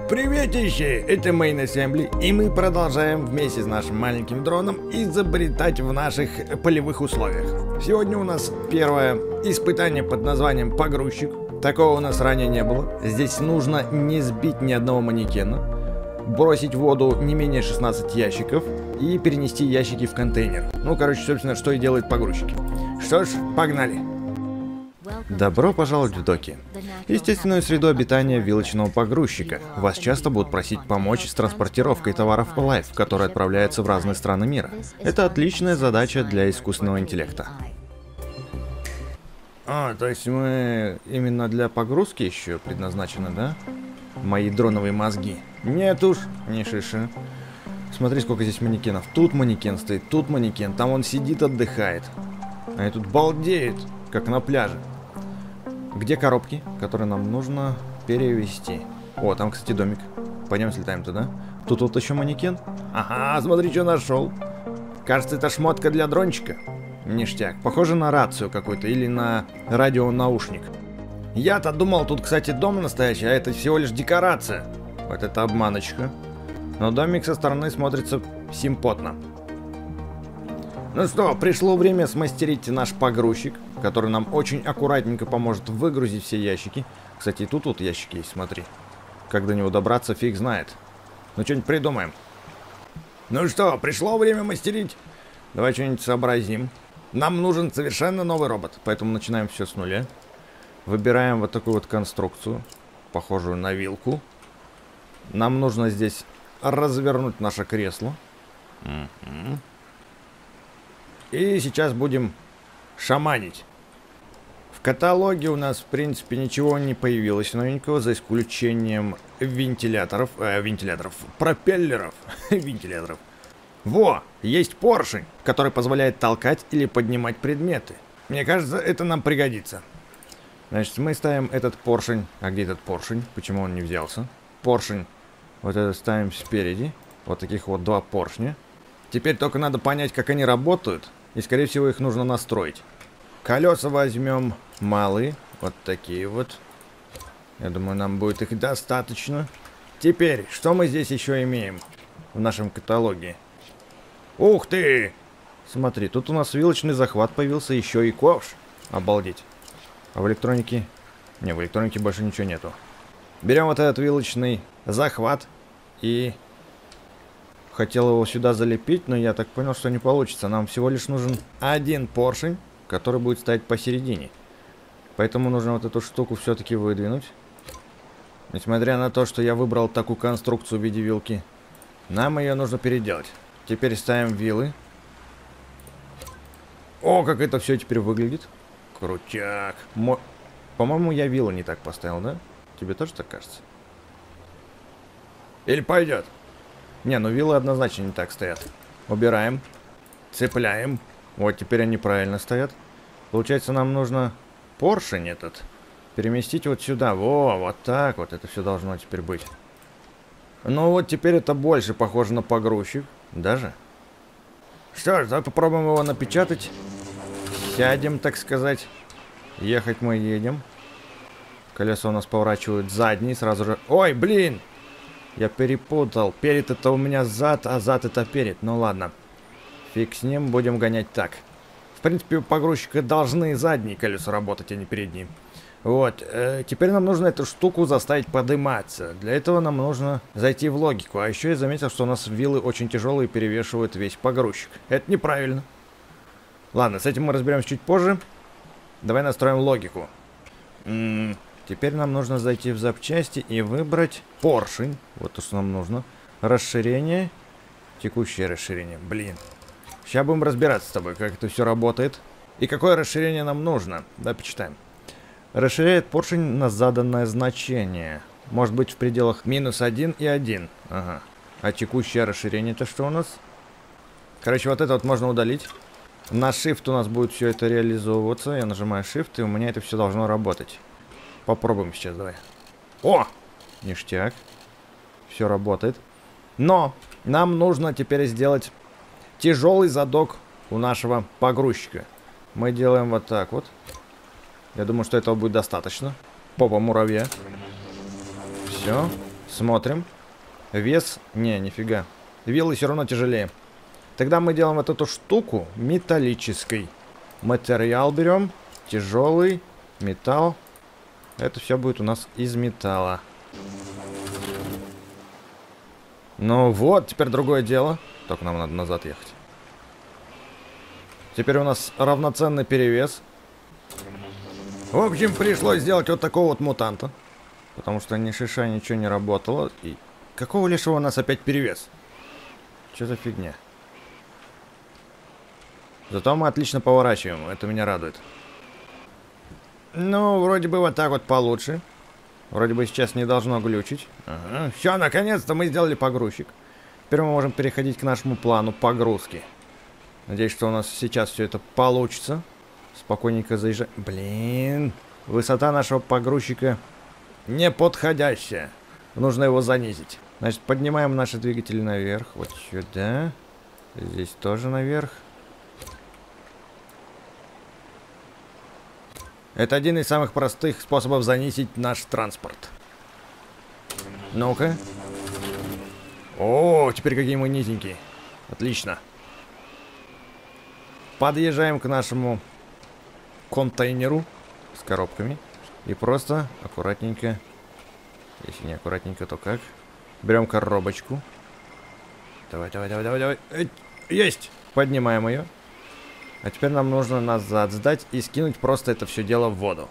Приветище! Это Main Assembly, и мы продолжаем вместе с нашим маленьким дроном изобретать в наших полевых условиях. Сегодня у нас первое испытание под названием погрузчик. Такого у нас ранее не было. Здесь нужно не сбить ни одного манекена, бросить в воду не менее 16 ящиков и перенести ящики в контейнер. Ну, короче, собственно, что и делают погрузчики. Что ж, погнали! Добро пожаловать в доки. Естественную среду обитания вилочного погрузчика. Вас часто будут просить помочь с транспортировкой товаров Life, которые отправляются в разные страны мира. Это отличная задача для искусственного интеллекта. То есть мы именно для погрузки еще предназначены, да? Мои дроновые мозги. Нет уж, не шиши. Смотри, сколько здесь манекенов. Тут манекен стоит, тут манекен, там он сидит, отдыхает. А я тут балдеет, как на пляже. Где коробки, которые нам нужно перевести? О, там, кстати, домик. Пойдем слетаем туда. Тут вот еще манекен. Ага, смотри, что нашел. Кажется, это шмотка для дрончика. Ништяк. Похоже на рацию какую-то или на радионаушник. Я-то думал, тут, кстати, дом настоящий, а это всего лишь декорация. Вот это обманочка. Но домик со стороны смотрится симпотно. Ну что, пришло время смастерить наш погрузчик, который нам очень аккуратненько поможет выгрузить все ящики. Кстати, и тут ящики есть, смотри. Как до него добраться, фиг знает. Ну, что-нибудь придумаем. Ну что, пришло время мастерить. Давай что-нибудь сообразим. Нам нужен совершенно новый робот, поэтому начинаем все с нуля. Выбираем вот такую вот конструкцию, похожую на вилку. Нам нужно здесь развернуть наше кресло. И сейчас будем шаманить. В каталоге у нас, в принципе, ничего не появилось новенького, за исключением вентиляторов, пропеллеров, вентиляторов. Во, есть поршень, который позволяет толкать или поднимать предметы. Мне кажется, это нам пригодится. Значит, мы ставим этот поршень. А где этот поршень? Почему он не взялся? Поршень вот это ставим спереди. Вот таких вот два поршня. Теперь только надо понять, как они работают. И, скорее всего, их нужно настроить. Колеса возьмем малые. Вот такие вот. Я думаю, нам будет их достаточно. Теперь, что мы здесь еще имеем в нашем каталоге? Ух ты! Смотри, тут у нас вилочный захват появился, еще и ковш. Обалдеть. А в электронике... Не, в электронике больше ничего нету. Берем вот этот вилочный захват и... Хотел его сюда залепить, но я так понял, что не получится. Нам всего лишь нужен один поршень, который будет стоять посередине. Поэтому нужно вот эту штуку все-таки выдвинуть. Несмотря на то, что я выбрал такую конструкцию в виде вилки, нам ее нужно переделать. Теперь ставим вилы. О, как это все теперь выглядит. Крутяк. По-моему, я вилы не так поставил, да? Тебе тоже так кажется? Или пойдет? Не, ну вилы однозначно не так стоят. Убираем. Цепляем. Вот, теперь они правильно стоят. Получается, нам нужно поршень этот переместить вот сюда. Во, вот так вот это все должно теперь быть. Ну вот теперь это больше похоже на погрузчик. Даже. Что ж, давай попробуем его напечатать. Сядем, так сказать. Ехать мы едем. Колеса у нас поворачивают задние сразу же. Ой, блин! Я перепутал. Перед это у меня зад, а зад это перед. Ну ладно. Фиг с ним, будем гонять так. В принципе, у погрузчика должны задние колеса работать, а не передние. Вот. Теперь нам нужно эту штуку заставить подниматься. Для этого нам нужно зайти в логику. А еще я заметил, что у нас вилы очень тяжелые и перевешивают весь погрузчик. Это неправильно. Ладно, с этим мы разберемся чуть позже. Давай настроим логику. Теперь нам нужно зайти в запчасти и выбрать поршень. Вот то, что нам нужно. Расширение. Текущее расширение. Блин. Сейчас будем разбираться с тобой, как это все работает. И какое расширение нам нужно. Давай почитаем. Расширяет поршень на заданное значение. Может быть в пределах -1 и 1. Ага. А текущее расширение это что у нас? Короче, вот это вот можно удалить. На Shift у нас будет все это реализовываться. Я нажимаю Shift, и у меня это все должно работать. Попробуем сейчас, давай. О! Ништяк. Все работает. Но нам нужно теперь сделать тяжелый задок у нашего погрузчика. Мы делаем вот так вот. Я думаю, что этого будет достаточно. Попа муравья. Все. Смотрим. Вес... Не, нифига. Вилы все равно тяжелее. Тогда мы делаем вот эту штуку металлической. Материал берем. Тяжелый. Металл. Это все будет у нас из металла. Ну вот, теперь другое дело. Только нам надо назад ехать. Теперь у нас равноценный перевес. В общем, пришлось сделать вот такого вот мутанта. Потому что ни шиша ничего не работало. И какого лишего у нас опять перевес? Что за фигня? Зато мы отлично поворачиваем. Это меня радует. Ну, вроде бы вот так вот получше. Вроде бы сейчас не должно глючить. Ага. Все, наконец-то мы сделали погрузчик. Теперь мы можем переходить к нашему плану погрузки. Надеюсь, что у нас сейчас все это получится. Спокойненько заезжаем. Блин, высота нашего погрузчика неподходящая. Нужно его занизить. Значит, поднимаем наши двигатели наверх. Вот сюда. Здесь тоже наверх. Это один из самых простых способов занизить наш транспорт. Ну-ка. О, теперь какие мы низенькие. Отлично. Подъезжаем к нашему контейнеру с коробками. И просто аккуратненько. Если не аккуратненько, то как? Берем коробочку. Давай, давай, давай, давай, давай. Есть! Поднимаем ее. А теперь нам нужно назад сдать и скинуть просто это все дело в воду.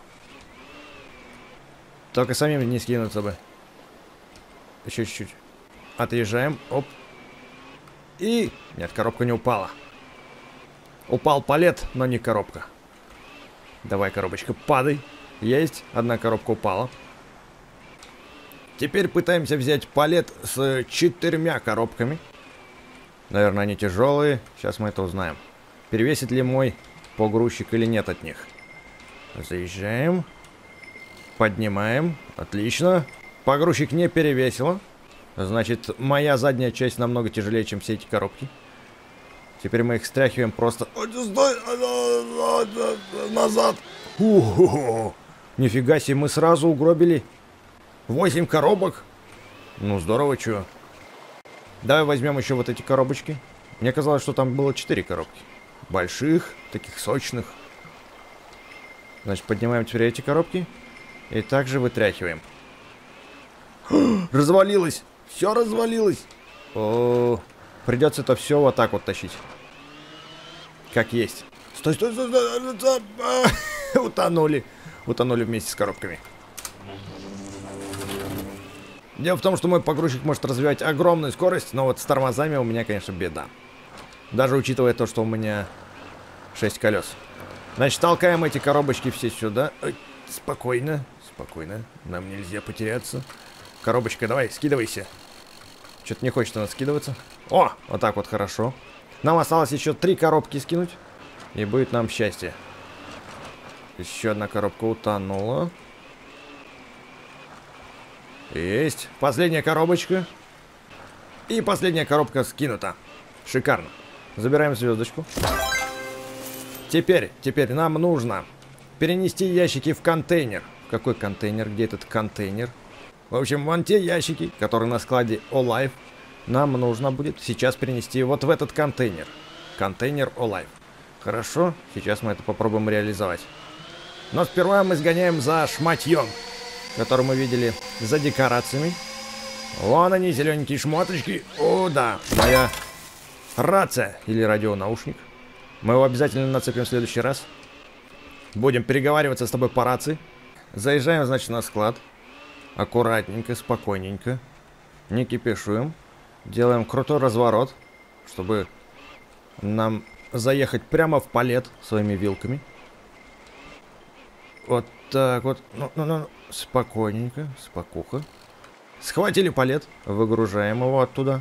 Только самим не скинуться бы. Еще чуть-чуть. Отъезжаем. Оп. И... Нет, коробка не упала. Упал палет, но не коробка. Давай, коробочка, падай. Есть. Одна коробка упала. Теперь пытаемся взять палет с 4 коробками. Наверное, они тяжелые. Сейчас мы это узнаем. Перевесит ли мой погрузчик или нет от них. Заезжаем. Поднимаем. Отлично. Погрузчик не перевесило. Значит, моя задняя часть намного тяжелее, чем все эти коробки. Теперь мы их стряхиваем просто... Назад. Нифига себе, мы сразу угробили 8 коробок. Ну, здорово, чё. Давай возьмем еще вот эти коробочки. Мне казалось, что там было 4 коробки. Больших, таких сочных. Значит, поднимаем теперь эти коробки. И также вытряхиваем. Развалилось! Все развалилось! О, придется это все вот так вот тащить. Как есть. Стой, стой, стой, стой! Утонули. Утонули вместе с коробками. Дело в том, что мой погрузчик может развивать огромную скорость, но вот с тормозами у меня, конечно, беда. Даже учитывая то, что у меня 6 колес. Значит, толкаем эти коробочки все сюда. Ой, спокойно, спокойно. Нам нельзя потеряться. Коробочка, давай, скидывайся. Что-то не хочет она скидываться. О, вот так вот хорошо. Нам осталось еще 3 коробки скинуть. И будет нам счастье. Еще одна коробка утонула. Есть. Последняя коробочка. И последняя коробка скинута. Шикарно. Забираем звездочку. Теперь нам нужно перенести ящики в контейнер. Какой контейнер? Где этот контейнер? В общем, вон те ящики, которые на складе Olive, нам нужно будет сейчас перенести вот в этот контейнер. Контейнер Olive. Хорошо, сейчас мы это попробуем реализовать. Но сперва мы сгоняем за шматьем, который мы видели за декорациями. Вон они, зелененькие шмоточки. О, да, моя рация или радионаушник. Мы его обязательно нацепим в следующий раз. Будем переговариваться с тобой по рации. Заезжаем, значит, на склад. Аккуратненько, спокойненько. Не кипишуем. Делаем крутой разворот, чтобы нам заехать прямо в палет своими вилками. Вот так вот. Ну. Спокойненько, спокуха. Схватили палет, выгружаем его оттуда.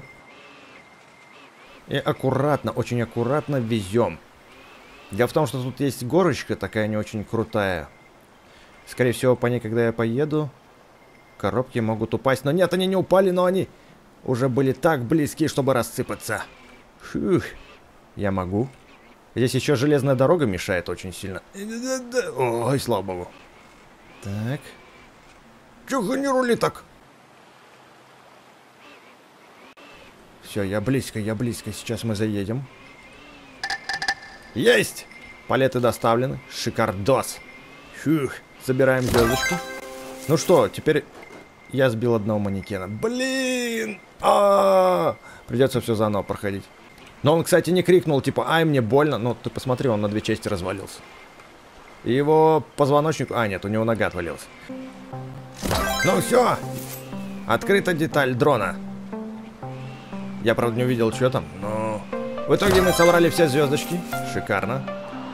И аккуратно, очень аккуратно везем. Дело в том, что тут есть горочка такая не очень крутая. Скорее всего, по ней, когда я поеду, коробки могут упасть. Но нет, они не упали, но они уже были так близки, чтобы рассыпаться. Фух, я могу. Здесь еще железная дорога мешает очень сильно. Ой, слава богу. Так. Чего не рули так? Все, я близко. Сейчас мы заедем. Есть! Палеты доставлены. Шикардос. Фух. Забираем звездочку. Ну что, теперь я сбил одного манекена. Блин! Придется все заново проходить. Но он, кстати, не крикнул, типа, ай, мне больно. Ну, ты посмотри, он на 2 части развалился. И его позвоночник... нет, у него нога отвалилась. Ну все. Открыта деталь дрона. Я, правда, не увидел, что там, но... В итоге мы собрали все звездочки. Шикарно.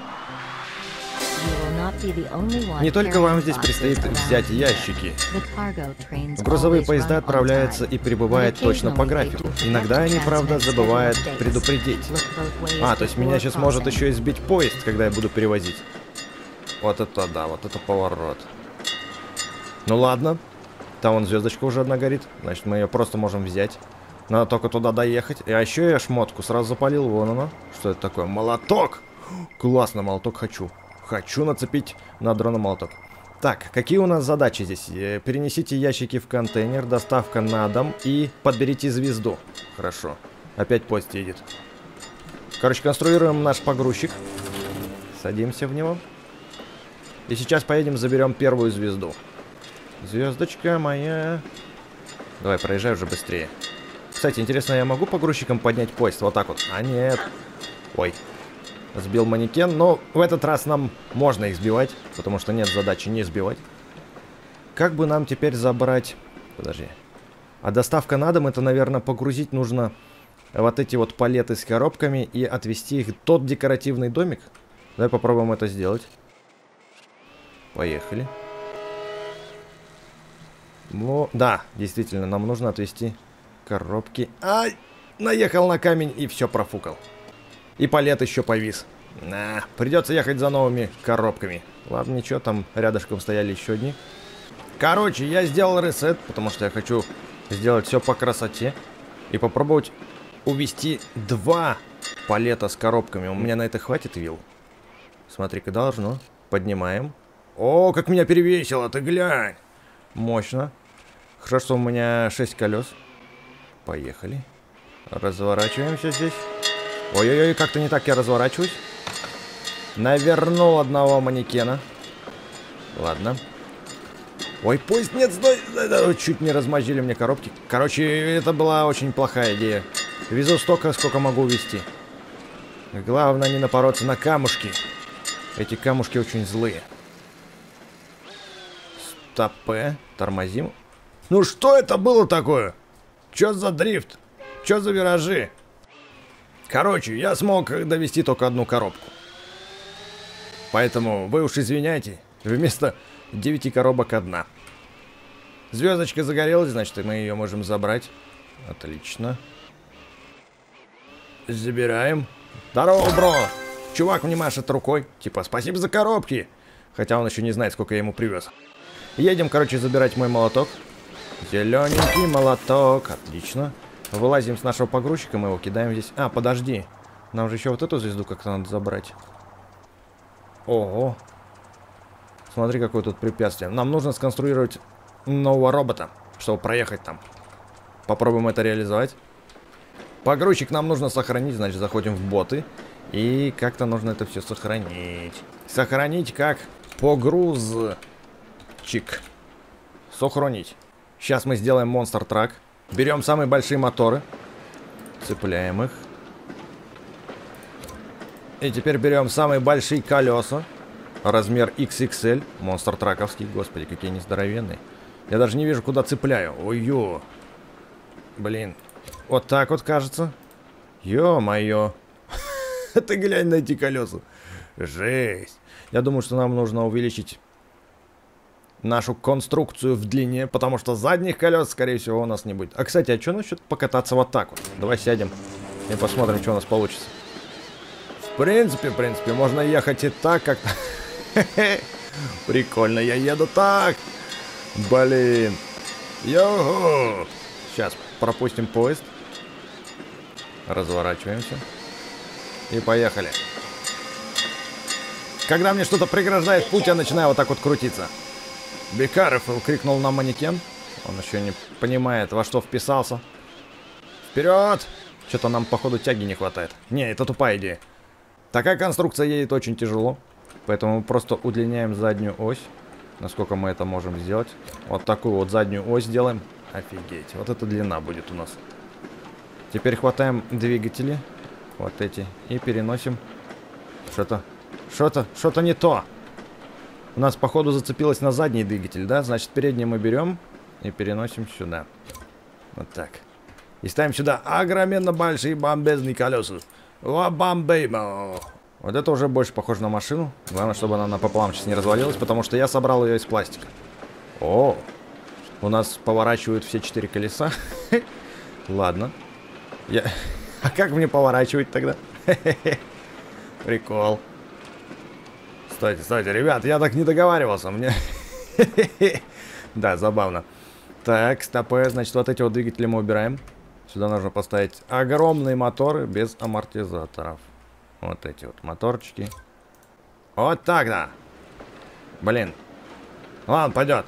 Не только вам здесь предстоит взять ящики. Грузовые поезда отправляются и прибывают точно по графику. Иногда они, правда, забывают предупредить. То есть меня сейчас может еще и сбить поезд, когда я буду перевозить. Вот это да, вот это поворот. Ну ладно. Там вон звездочка уже одна горит. Значит, мы ее просто можем взять. Надо только туда доехать. А еще я шмотку сразу запалил. Вон она. Что это такое? Молоток! Классно, молоток хочу. Хочу нацепить на дрона молоток. Так, какие у нас задачи здесь? Перенесите ящики в контейнер, доставка на дом и подберите звезду. Хорошо. Опять поезд едет. Короче, конструируем наш погрузчик. Садимся в него. И сейчас поедем, заберем первую звезду. Звездочка моя. Давай, проезжай уже быстрее. Кстати, интересно, я могу погрузчиком поднять поезд? Вот так вот. Нет. Ой. Сбил манекен, но в этот раз нам можно их сбивать, потому что нет задачи не сбивать. Как бы нам теперь забрать... Подожди. А доставка на дом, это, наверное, погрузить нужно вот эти вот палеты с коробками и отвезти их в тот декоративный домик. Давай попробуем это сделать. Поехали. Да, действительно, нам нужно отвезти коробки. Ай! Наехал на камень и все профукал. И палет еще повис. Придется ехать за новыми коробками. Ладно, ничего, там рядышком стояли еще одни. Короче, я сделал ресет, потому что я хочу сделать все по красоте. И попробовать увезти 2 палета с коробками. У меня на это хватит вилл? Смотри-ка, должно. Поднимаем. О, как меня перевесило, ты глянь. Мощно. Хорошо, что у меня 6 колес. Поехали. Разворачиваемся здесь. Ой-ой-ой, как-то не так я разворачиваюсь. Навернул одного манекена. Ладно. Ой, поезд, нет, стой. Чуть не размозжили мне коробки. Короче, это была очень плохая идея. Везу столько, сколько могу везти. Главное не напороться на камушки. Эти камушки очень злые. Стопе. Тормозим. Ну что это было такое? Чё за дрифт? Чё за виражи? Короче, я смог довести только одну коробку. Поэтому вы уж извиняйте. Вместо 9 коробок 1. Звездочка загорелась, значит, мы ее можем забрать. Отлично. Забираем. Здорово, бро. Чувак мне машет рукой. Типа, спасибо за коробки. Хотя он еще не знает, сколько я ему привез. Едем, короче, забирать мой молоток. Зелененький молоток. Отлично. Вылазим с нашего погрузчика, мы его кидаем здесь. Подожди. Нам же еще вот эту звезду как-то надо забрать. Ого. Смотри, какое тут препятствие. Нам нужно сконструировать нового робота, чтобы проехать там. Попробуем это реализовать. Погрузчик нам нужно сохранить, значит, заходим в боты. И как-то нужно это все сохранить. Сохранить как погрузчик. Сохранить. Сейчас мы сделаем монстр трак. Берем самые большие моторы. Цепляем их. И теперь берем самые большие колеса. Размер XXL. Монстр траковский. Господи, какие они здоровенные. Я даже не вижу, куда цепляю. Ой-ё. Блин. Вот так вот, кажется. Ё-моё. Ты глянь на эти колеса. Жесть. Я думаю, что нам нужно увеличить нашу конструкцию в длине, потому что задних колес, скорее всего, у нас не будет. Кстати, а что насчет покататься вот так вот? Давай сядем и посмотрим, что у нас получится. В принципе, можно ехать и так, как... Прикольно, я еду так. Блин. Йо-хо. Сейчас пропустим поезд. Разворачиваемся. И поехали. Когда мне что-то преграждает путь, я начинаю вот так вот крутиться. Be careful, крикнул нам манекен. Он еще не понимает, во что вписался. Вперед! Что-то нам, походу, тяги не хватает. Не, это тупая идея. Такая конструкция едет очень тяжело. Поэтому мы просто удлиняем заднюю ось. Насколько мы это можем сделать. Вот такую вот заднюю ось делаем. Офигеть. Вот эта длина будет у нас. Теперь хватаем двигатели. Вот эти. И переносим. Что-то не то. У нас, походу, зацепилось на задний двигатель, да? Значит, передний мы берем и переносим сюда. Вот так. И ставим сюда огроменно большие бомбезные колеса. Ва-бам-беймо. Вот это уже больше похоже на машину. Главное, чтобы она напополам сейчас не развалилась, потому что я собрал ее из пластика. О, у нас поворачивают все 4 колеса. Ладно. А как мне поворачивать тогда? Прикол. Стойте, ребят, я так не договаривался. Мне... Да, забавно. Так, стопэ, значит, вот эти вот двигатели мы убираем. Сюда нужно поставить огромные моторы без амортизаторов. Вот эти вот моторчики. Вот так, да. Блин. Ладно, пойдет.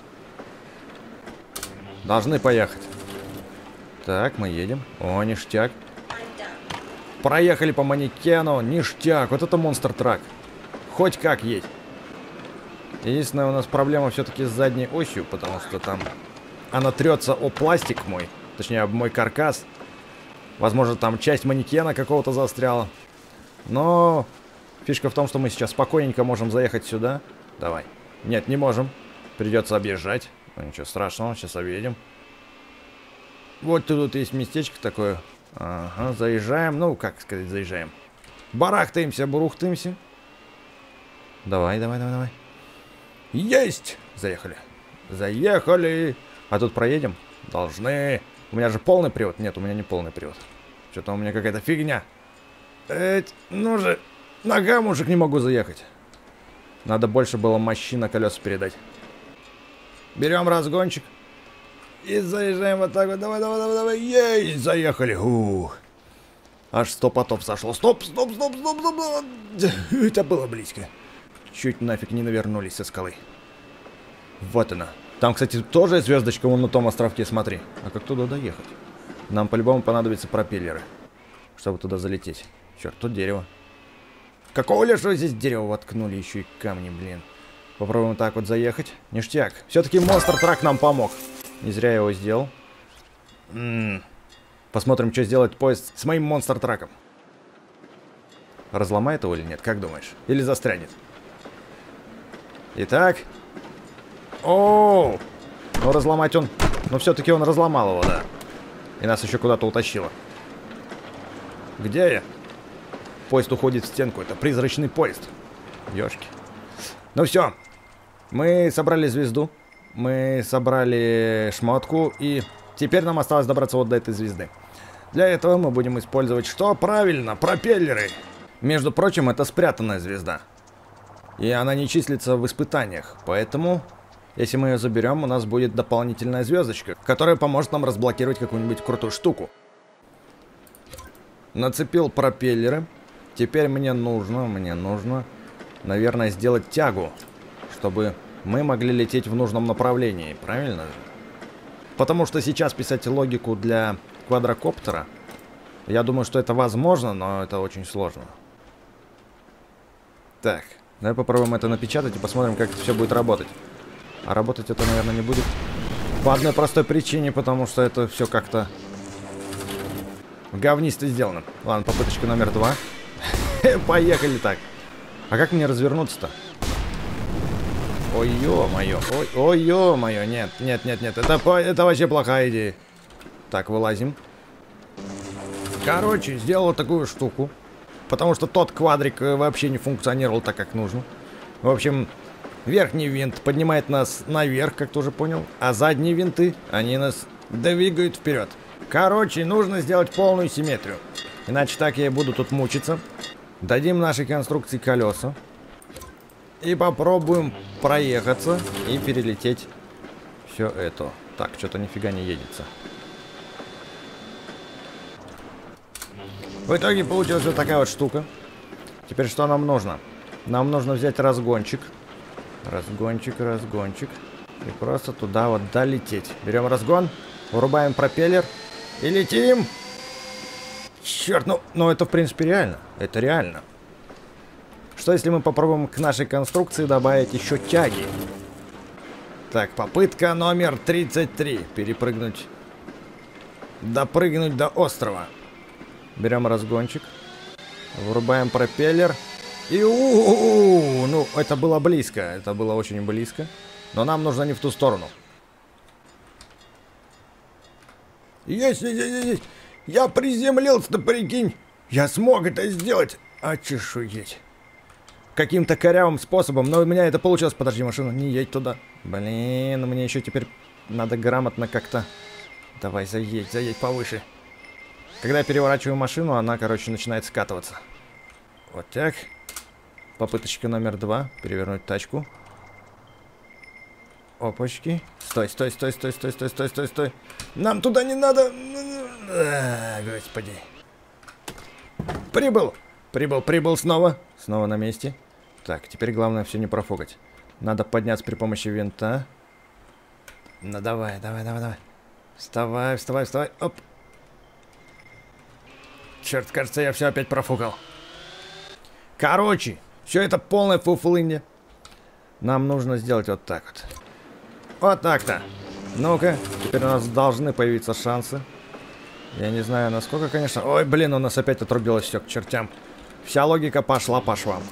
Должны поехать. Так, мы едем. О, ништяк. Проехали по манекену. Ништяк. Вот это монстр трак. Хоть как едь. Единственная у нас проблема все-таки с задней осью, потому что там она трется о пластик мой. Точнее, об мой каркас. Возможно, там часть манекена какого-то застряла. Но фишка в том, что мы сейчас спокойненько можем заехать сюда. Давай. Нет, не можем. Придется объезжать. Ну, ничего страшного, сейчас объедем. Вот тут есть местечко такое. Ага, заезжаем. Ну, как сказать, заезжаем. Барахтаемся, бурухтаемся. Давай. Есть! Заехали. Заехали. А тут проедем? Должны. У меня же полный привод. Нет, у меня не полный привод. Что-то у меня какая-то фигня. Ну же, нога, мужик, не могу заехать. Надо больше было мощи на колеса передать. Берем разгончик. И заезжаем вот так вот. Давай. Ей, заехали. Ух. Аж 100 потов сошло. Стоп. Это было близко. Чуть нафиг не навернулись со скалы. Вот она. Там, кстати, тоже звездочка вон на том островке, смотри. А как туда доехать? Нам по-любому понадобятся пропеллеры, чтобы туда залететь. Черт, тут дерево. Какого лешего здесь дерево воткнули? Еще и камни, блин. Попробуем так вот заехать. Ништяк. Все-таки монстр трак нам помог. Не зря я его сделал. Посмотрим, что сделает поезд с моим монстр траком. Разломает его или нет? Как думаешь? Или застрянет? Итак. О, ну разломать он. Но все-таки он разломал его, да. И нас еще куда-то утащило. Где я? Поезд уходит в стенку. Это призрачный поезд. Ёшки. Ну все. Мы собрали звезду. Мы собрали шмотку. И теперь нам осталось добраться вот до этой звезды. Для этого мы будем использовать что? Правильно, пропеллеры. Между прочим, это спрятанная звезда. И она не числится в испытаниях. Поэтому, если мы ее заберем, у нас будет дополнительная звездочка, которая поможет нам разблокировать какую-нибудь крутую штуку. Нацепил пропеллеры. Теперь мне нужно, наверное, сделать тягу, чтобы мы могли лететь в нужном направлении. Правильно? Потому что сейчас писать логику для квадрокоптера, я думаю, что это возможно, но это очень сложно. Так, давай попробуем это напечатать и посмотрим, как это все будет работать. А работать это, наверное, не будет. По одной простой причине, потому что это все как-то говнисто сделано. Ладно, попыточка номер 2. Поехали так. А как мне развернуться-то? Ой, ё-моё. Ой, ё-моё. Нет. Это вообще плохая идея. Так, вылазим. Короче, сделал такую штуку. Потому что тот квадрик вообще не функционировал так, как нужно. В общем, верхний винт поднимает нас наверх, как ты уже понял. А задние винты, они нас двигают вперед. Короче, нужно сделать полную симметрию. Иначе так я и буду тут мучиться. Дадим нашей конструкции колеса. И попробуем проехаться и перелететь все это. Так, что-то нифига не едется. В итоге получилась вот такая вот штука. Теперь что нам нужно? Нам нужно взять разгончик. Разгончик. И просто туда вот долететь. Берем разгон, вырубаем пропеллер и летим. Черт, ну это в принципе реально. Это реально. Что если мы попробуем к нашей конструкции добавить еще тяги? Так, попытка номер 33. Перепрыгнуть. Допрыгнуть до острова. Берем разгончик. Врубаем пропеллер. И ну, это было близко. Это было очень близко. Но нам нужно не в ту сторону. Есть. Я приземлился, прикинь. Я смог это сделать. А чешуеть. Каким-то корявым способом. Но у меня это получилось. Подожди, машину, не едь туда. Блин, мне еще теперь надо грамотно как-то... Давай, заедь повыше. Когда я переворачиваю машину, она, короче, начинает скатываться. Вот так. Попыточка номер 2. Перевернуть тачку. Опачки. Стой. Нам туда не надо. Господи. Прибыл снова. Снова на месте. Так, теперь главное все не профукать. Надо подняться при помощи винта. Ну давай. Вставай. Оп. Черт, кажется, я все опять профукал. Короче, все это полная фуфлынья. Нам нужно сделать вот так вот. Вот так-то. Ну-ка, теперь у нас должны появиться шансы. Я не знаю, насколько, конечно... Ой, блин, у нас опять отрубилось все к чертям. Вся логика пошла по швам.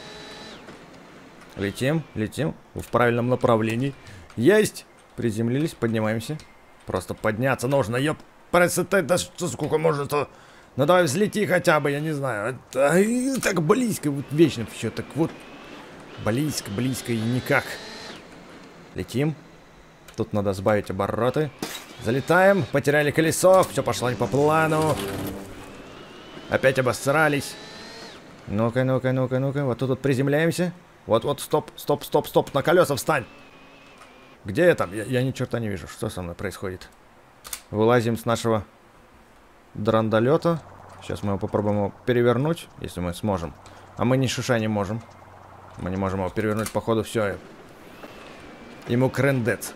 Летим в правильном направлении. Есть! Приземлились, поднимаемся. Просто подняться нужно, ёп. Да что, сколько можно-то... Ну давай взлети хотя бы, я не знаю. Так близко, вот вечно все так вот. Близко и никак. Летим. Тут надо сбавить обороты. Залетаем, потеряли колесо, все пошло не по плану. Опять обосрались. Ну-ка. Вот тут вот приземляемся. Вот, стоп, на колеса встань. Где я там? Я ни черта не вижу, что со мной происходит. Вылазим с нашего драндолета. Сейчас мы его попробуем перевернуть, если мы сможем. А мы ни шиша не можем. Мы не можем его перевернуть, походу, все. Ему крендец.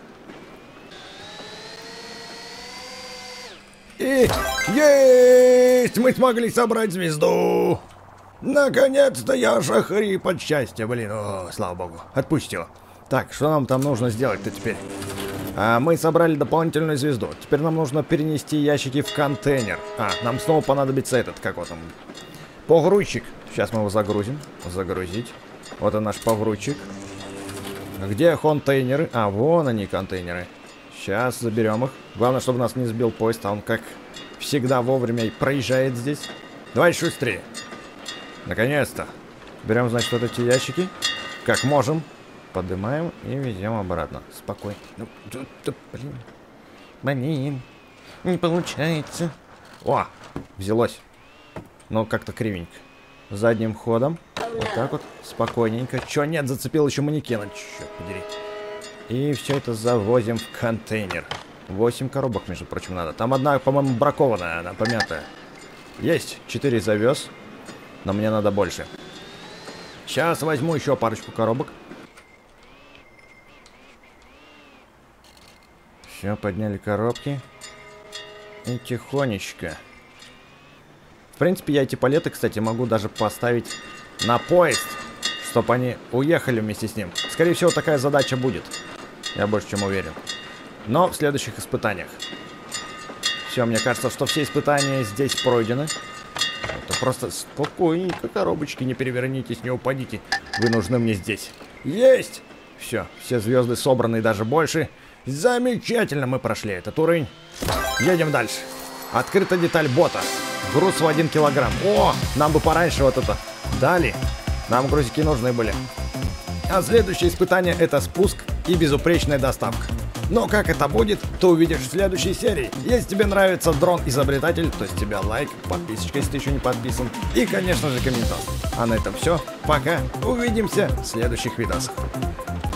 И есть! Мы смогли собрать звезду! Наконец-то я шахрип от счастья, блин. О, слава богу. Отпустил. Так, что нам там нужно сделать-то теперь? Мы собрали дополнительную звезду. Теперь нам нужно перенести ящики в контейнер. Нам снова понадобится этот, как вот там, погрузчик. Сейчас мы его загрузим. Загрузить. Вот он наш погрузчик. Где контейнеры? Вон они, контейнеры. Сейчас заберем их. Главное, чтобы нас не сбил поезд. А он, как всегда, вовремя проезжает здесь. Давай шустрее. Наконец-то. Берем, значит, вот эти ящики. Как можем. Поднимаем и везем обратно. Спокойно. Блин, не получается. О, взялось. Но как-то кривенько. Задним ходом. Вот так вот. Спокойненько. Чё, нет, зацепил еще манекена. Черт подери. И все это завозим в контейнер. 8 коробок, между прочим, надо. Там одна, по-моему, бракованная, она помятая. Есть. 4 завез. Но мне надо больше. Сейчас возьму еще парочку коробок. Все, подняли коробки. И тихонечко. В принципе, я эти палеты, кстати, могу даже поставить на поезд, чтобы они уехали вместе с ним. Скорее всего, такая задача будет. Я больше чем уверен. Но в следующих испытаниях. Все, мне кажется, что все испытания здесь пройдены. Это просто спокойненько, коробочки, не перевернитесь, не упадите. Вы нужны мне здесь. Есть! Все звезды собраны и даже больше. Замечательно, мы прошли этот уровень. Едем дальше. Открыта деталь бота. Груз в 1 килограмм. О, нам бы пораньше вот это дали. Нам грузики нужны были. А следующее испытание — это спуск и безупречная доставка. Но как это будет, ты увидишь в следующей серии. Если тебе нравится дрон-изобретатель, то с тебя лайк, подписочка, если ты еще не подписан. И, конечно же, комментарий. А на этом все. Пока. Увидимся в следующих видосах.